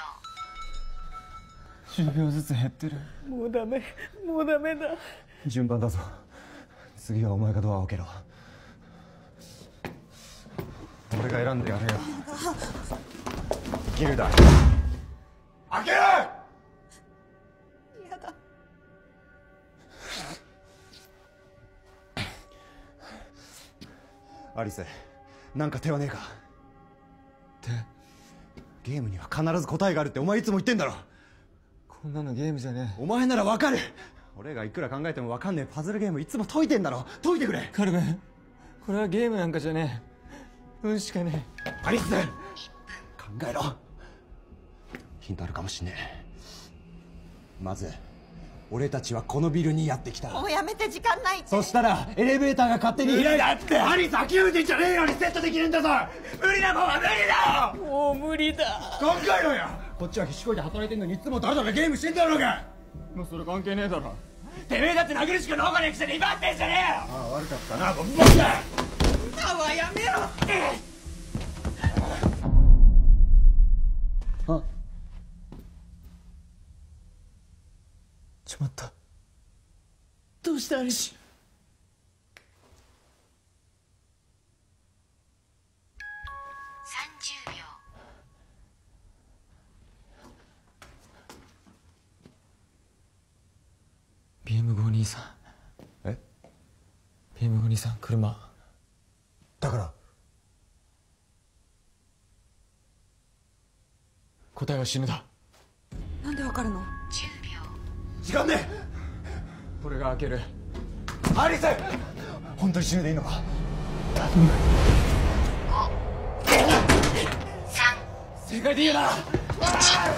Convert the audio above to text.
10秒ずつ減ってる。 もうダメ、もうダメだ。 順番だぞ。次はお前がドアを開けろ。俺が選んでやるよ。ギルダ開ける。 やだ。 アリス、なんか手はねえか。ゲームには必ず答えがあるってお前いつも言ってんだろ。 こんなのゲームじゃねえ。 お前ならわかる。俺がいくら考えてもわかんねえパズルゲームいつも解いてんだろ。解いてくれ。 カルメン、これはゲームなんかじゃねえ。運しかねえ。 アリス、考えろ。ヒントあるかもしんねえ。まず俺たちはこのビルにやってきた。 もうやめて、時間ないって。 そしたらエレベーターが勝手に開いたって。 アリス諦めてんじゃねえよ。リセットできるんだぞ。無理なもんは無理だよ。 もう無理だ。 考えろよ。こっちは必死こいて働いてんのにいつもダラダラゲームしてんだろうが。 もうそれ関係ねえだろ。 てめえだって殴るしか農家のくせに威張ってんじゃねえよ。ああ、悪かったな、僕もだ。 タワーやめろって。 あ、しまった。 どうしたアリス。 30秒。 BM523。 え？ BM523、車。 だから答えは死ぬだ。 なんでわかるの。 10秒。 時間ね俺が開ける。 え。アリス、本当に死ぬでいいのか。 正解でいいよな。 1。